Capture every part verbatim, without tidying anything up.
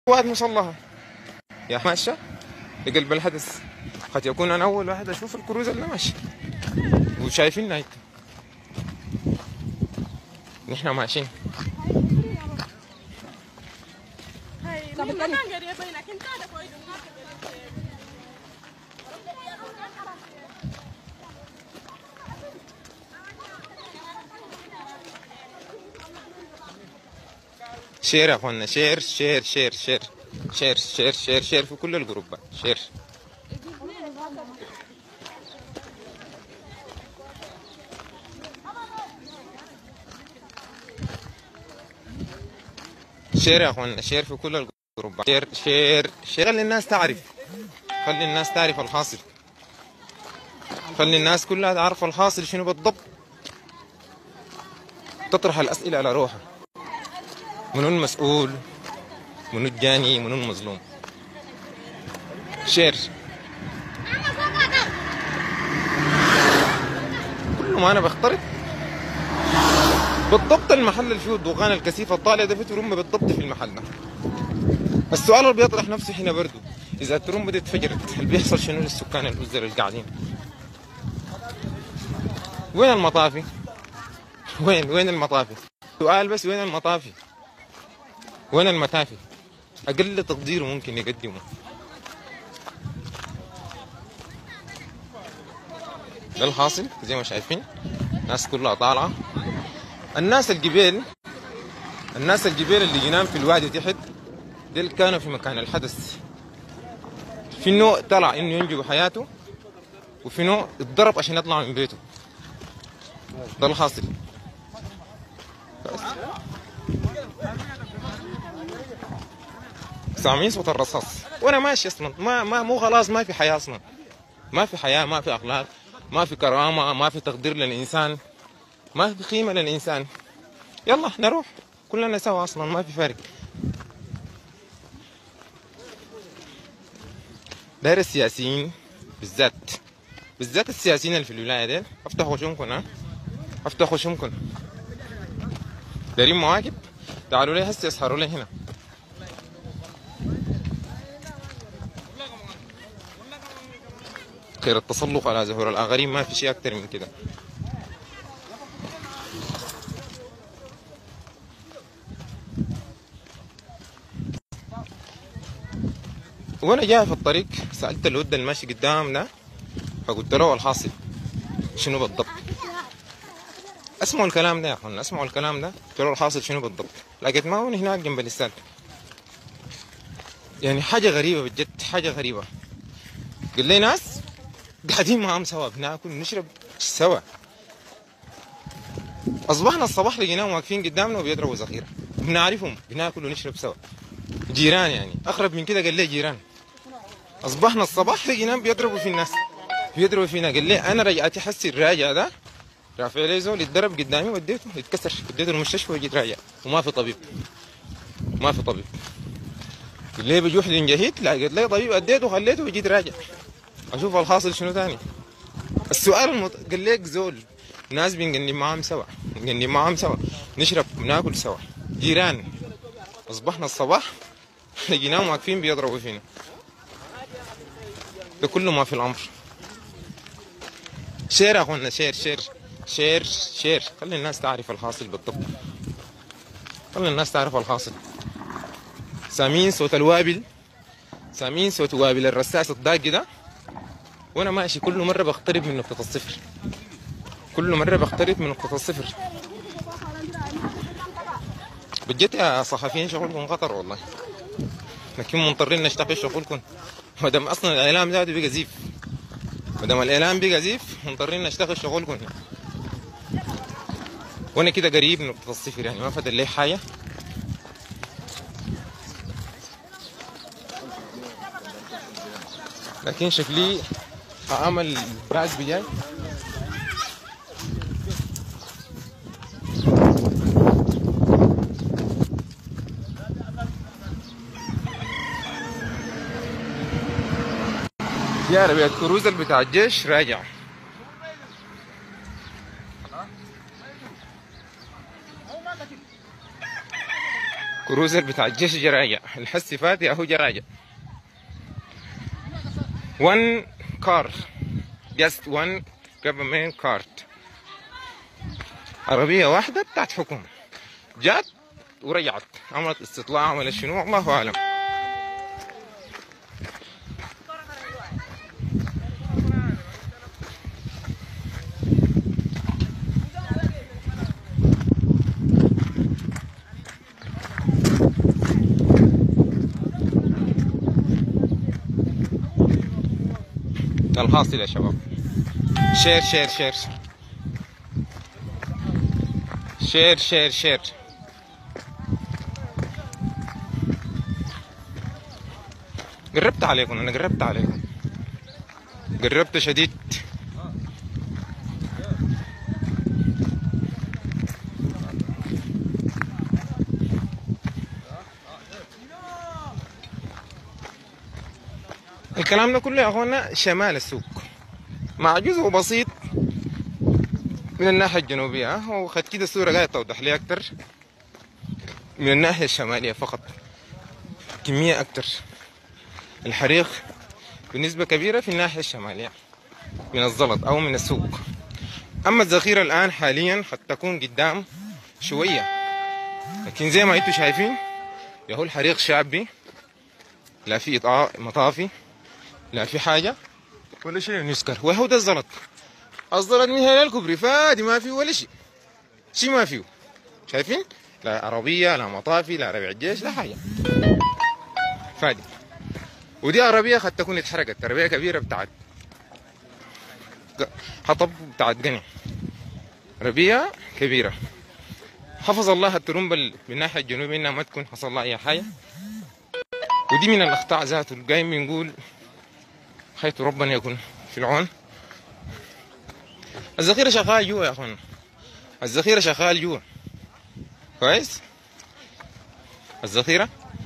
قوات مسلحة يا ماشية لقلب الحدث. قد يكون أنا أول واحد أشوف الكروز اللي ماشي وشايفيننا هيك نحن ماشيين. شير يا اخوانا، شير شير شير شير شير شير شير شير في كل الجروبات. شير شير يا اخوانا، شير في كل الجروبات. شير شير شير خلي الناس تعرف، خلي الناس تعرف الحاصل، خلي الناس كلها تعرف الحاصل شنو بالضبط، تطرح الأسئلة على روحها. منو المسؤول، منو الجاني، منو المظلوم. شير كل ما أنا بخترق بالضبط المحل اللي فيه الدخان الكثيف الطالع ده، في ترمبة بالضبط في المحل ده. السؤال اللي بيطرح نفسه هنا برضه، إذا الترمبة دي اتفجرت هل بيحصل شنو للسكان الأزر القاعدين؟ وين المطافي؟ وين وين المطافي؟ سؤال بس، وين المطافي؟ وين المتافي؟ أقل تقدير ممكن يقدمه. ده الحاصل زي ما شايفين، الناس كلها طالعة. الناس الجبال، الناس الجبال اللي جنان في الوادي تحت ديل كانوا في مكان الحدث. في نوع طلع انه ينجو بحياته، وفي نوع اتضرب عشان يطلع من بيته. ده الحاصل. سامعين صوت الرصاص وانا ماشي اصلا، ما ما مو خلاص ما في حياه اصلا، ما في حياه، ما في اخلاق، ما في كرامه، ما في تقدير للانسان، ما في قيمه للانسان. يلا نروح كلنا سوا، اصلا ما في فرق. داير السياسيين بالذات، بالذات السياسيين اللي في الولايه ديل افتحوا خشمكم، ها افتحوا خشمكم. دايرين مواقف، تعالوا لي هسه يسهروا لي هنا. خير التسلق على زهور الاخرين، ما في شيء اكتر من كده. وانا جاي في الطريق سالت الود الماشي قدام ده، فقلت له الحاصل شنو بالضبط. اسمعوا الكلام ده يا اخوانا، اسمعوا الكلام ده. قلت له الحاصل شنو بالضبط، لقيت ما هو هناك جنب الاستاد. يعني حاجه غريبه بجد، حاجه غريبه. قال لي ناس قاعدين معاهم سوا، بناكل ونشرب سوا. اصبحنا الصباح لقيناهم واقفين قدامنا وبيضربوا ذخيره، بنعرفهم، بناكل ونشرب سوا، جيران يعني. اقرب من كده قال لي جيران. اصبحنا الصباح لقيناهم بيضربوا في الناس، بيضربوا فينا. قال لي انا رجعت حسي الراجع ده رافع لي زول يتضرب قدامي، وديته يتكسر، وديته المستشفى وجيت راجع وما في طبيب، ما في طبيب. قال لي بجوح جهيت، لا قلت لي طبيب اديته وخليته وجيت راجع. اشوف الحاصل شنو ثاني. السؤال المط... قال لك زول ناس بنقني معاهم سوا، بنقني معاهم سوا، نشرب وناكل سوا، جيران. اصبحنا الصباح لقيناهم واقفين بيضربوا فينا. ده كله ما في الامر. شير يا اخوانا، شير شير شير شير، خلي الناس تعرف الحاصل بالضبط، خلي الناس تعرف الحاصل. سامعين صوت الوابل، سامعين صوت وابل الرساس الضاق ده. وانا ماشي كل مره بقترب من نقطه الصفر، كل مره بقترب من نقطه الصفر. بجد يا صحفيين شغلكم خطر والله، لكن مضطرين نشتغل شغلكم. ما دام اصلا الاعلام ذاته بقى زيف، ما دام الاعلام بقى زيف مضطرين نشتغل شغلكم. وانا كده قريب من نقطه الصفر، يعني ما فضل لي حاجه. لكن شكلي هعمل بعد بجاي. في عربية كروزر بتاع الجيش راجع. كروزر بتاع الجيش جراجع، الحسي فاتي اهو جراجع. one car just one government car. عربية واحدة بتاعت حكومة جات ورجعت، عملت استطلاع، عملت شنو الله أعلم. الحاصل يا شباب، شير شير شير شير شير شير. قربت عليكم، انا قربت عليكم، قربت شديد. الكلام ده كله يا اخوانا شمال السوق، مع جزء بسيط من الناحية الجنوبية، وخد كده الصورة قاعدة توضح لي أكتر من الناحية الشمالية فقط، كمية أكتر. الحريق بنسبة كبيرة في الناحية الشمالية من الزلط أو من السوق. أما الذخيرة الآن حاليا قد تكون قدام شوية، لكن زي ما أنتم شايفين يهو الحريق شعبي، لا في مطافي لا في حاجة ولا شيء يذكر. وهو ده الزلط، الزلط من هنا الكبري فادي ما فيه ولا شيء، شيء ما فيه. شايفين؟ لا عربية لا مطافي لا ربع الجيش لا حاجة، فادي. ودي عربية قد تكون اتحرقت، عربية كبيرة بتاعت حطب بتاعت قني، عربية كبيرة. حفظ الله الترمبة من الناحية الجنوبية انها ما تكون حصل لها اي حاجة. ودي من الاخطاء ذاته اللي قايم بنقول حيث ربنا يكون في العون. الذخيرة شغال جوا يا اخوانا، الذخيرة شغال جوا كويس. الذخيرة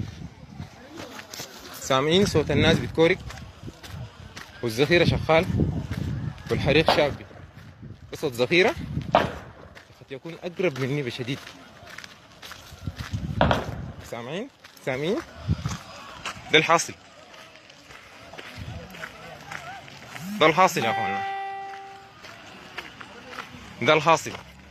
سامعين صوت الناس بتكورك، والذخيرة شغال، والحريق شابي. بس الذخيرة قد يكون أقرب مني بشديد. سامعين؟ سامعين؟ ده الحاصل، ده الحاصل يا اخوانا، ده الحاصل.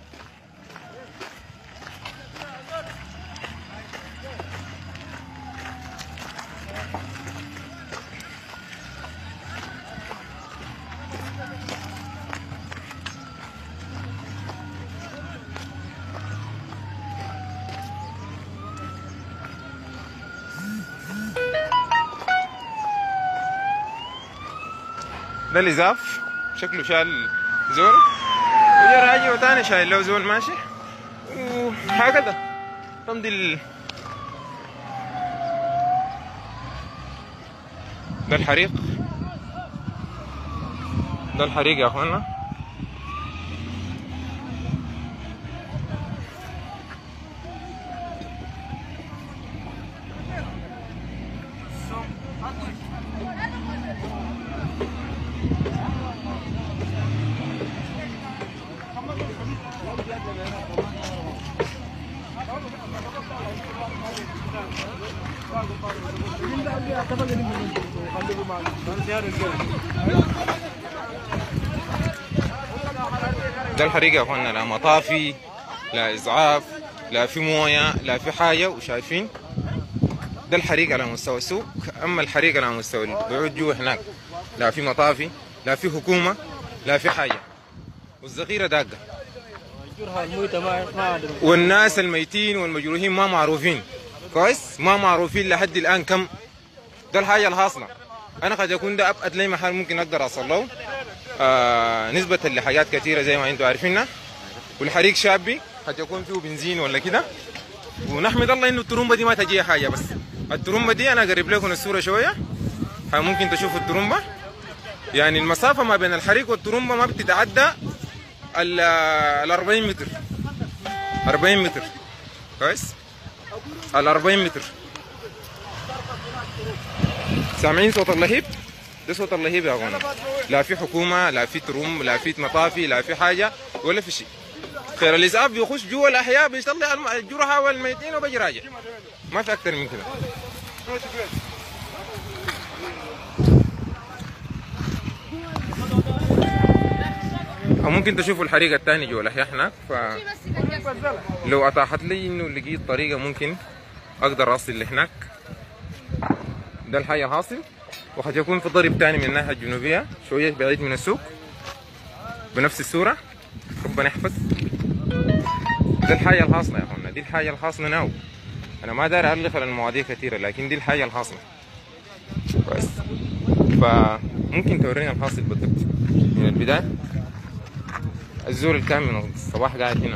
ده الإزاف شكله شال زول، وجا راجع وتاني شايل له زول ماشي، وهكذا تمضي ال... ده الحريق، ده الحريق يا اخوانا. ده الحريق يا اخوانا، لا مطافي لا اسعاف لا في مويه لا في حاجه. وشايفين ده الحريق على مستوى السوق. اما الحريق على مستوى البيوت جوا هناك لا في مطافي لا في حكومه لا في حاجه، والذخيره داقه، والناس الميتين والمجروحين ما معروفين كويس، ما معروفين لحد الان كم. ده الحاجه الحاصله. انا قد يكون ده ابعد لي محل ممكن اقدر اوصل له آه نسبه لحاجات كثيره زي ما انتم عارفينها. والحريق شابي قد يكون فيه بنزين ولا كده، ونحمد الله انه الترومبه دي ما تجي حاجه. بس الترومبه دي انا اقرب لكم الصوره شويه، ممكن تشوفوا الترومبه. يعني المسافه ما بين الحريق والترومبه ما بتتعدى ال أربعين متر، أربعين متر كويس، ال أربعين متر. سامعين صوت اللهيب؟ ده صوت اللهيب يا اخوانا. لا في حكومه لا في تروم لا في مطافي لا في حاجه ولا في شيء. خير الاسعاف بيخش جوا الاحياء بيطلع الجرحى والميتين وبيجي راجع. ما في اكتر من كده. او ممكن تشوفوا الحريقه الثانيه جوا الاحياء هناك، فلو اتاحت لي انه لقيت طريقه ممكن اقدر اصل لهناك. ده الحي الحاصل، وقد يكون في ضرب ثاني من الناحيه الجنوبيه شويه بعيد من السوق بنفس الصوره. ربنا يحفظ. ده الحاجه الحاصله يا اخوانا، دي الحاجه الحاصله ناو. انا ما داير الف على المواضيع كثيره، لكن دي الحاجه الحاصله كويس. فممكن تورينا الحاصل بالضبط من البدايه. الزول اللي كان من الصباح قاعد هنا.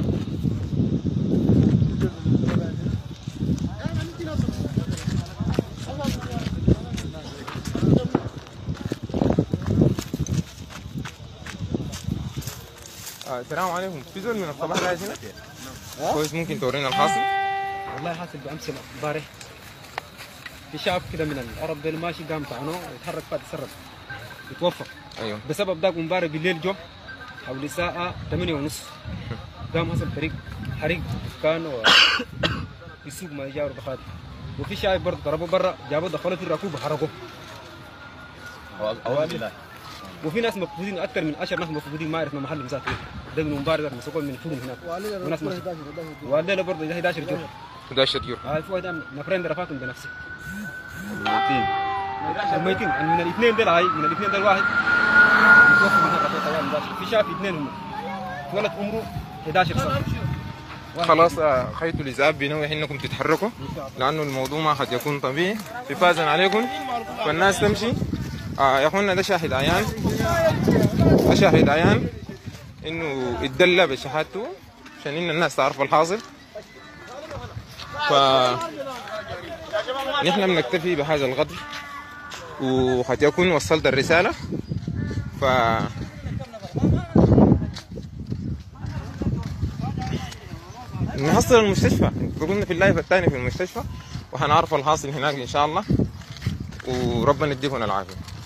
آه السلام عليكم. في زول من الصباح قاعد هنا كويس، ممكن تورينا الحاصل؟ والله حاصل بامس امبارح في شاب كده من العرب ده ماشي قام طعنوه ويتحرك فات يسرب يتوفى. ايوه. بسبب ذاك امبارح بالليل جو حوالي الساعة ثمانية ونص قام حصل فريق حريق دكان في السوق ما يجاور بخاطر. وفي شايب برضه ضربوه برا، جابوه دخلوه في الركوب وحرقوه. وفي ناس مفقودين اكثر من عشرة ناس مفقودين ما عرفنا محل مساكن. ده من امبارح مسكوه من فوق هناك. وناس والليله برضه احد عشر جو. احد عشر جو. هاي في واحد نفرين رفعتهم بنفسه. الميتين. الميتين من الاثنين دول هاي من الاثنين دول واحد متوفى من هذا. في شاف اثنين هم. ولد عمره احد عشر سنه. خلاص خيطوا الإذاب بنوع انكم تتحركوا، لانه الموضوع ما قد يكون طبيعي. حفاظا عليكم فالناس تمشي. آه يا اخوانا ده شاهد عيان، ده شاهد عيان انه اتدلى بشهادته عشان ان الناس تعرف الحاصل. ف نحن بنكتفي بهذا القدر، وقد يكون وصلت الرسالة. ف نحصل المستشفى، قلنا في اللايف الثاني في المستشفى، وهنعرف الحاصل هناك ان شاء الله، وربنا يديكم العافيه.